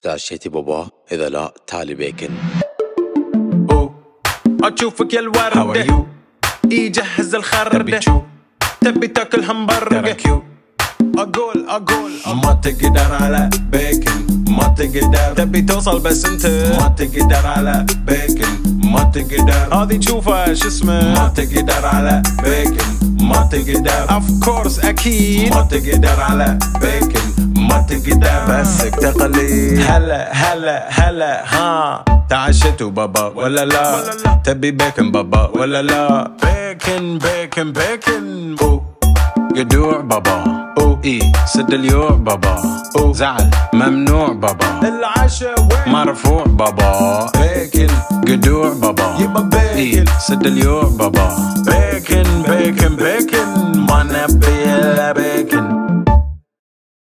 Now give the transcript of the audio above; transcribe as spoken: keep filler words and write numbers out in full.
تعشيتي بابا؟ إذا لا تعالي بيكن. أوه أشوفك يا الوردة، يجهز الخردة، تبي تاكل همبرجة. أقول أقول ما تقدر على بيكن، ما تقدر، تبي توصل بس انت ما تقدر على بيكن، ما تقدر، هذي تشوفها شو اسمه، ما تقدر على بيكن، ما تقدر، اوف كورس اكيد ما تقدر على بيكن، ما تقدر، بسك تقليد. هلا هلا هلا ها، تعشيتوا بابا ولا لا؟ تبي بيكن بابا ولا لا؟ بيكن بيكن بيكن. أوه قدوع بابا، أوه إي سد اليوع بابا، أوه زعل ممنوع بابا، العشاء وين مرفوع بابا، بيكن قدوع بابا، يبا بيكن إي سد اليوع بابا، بيكن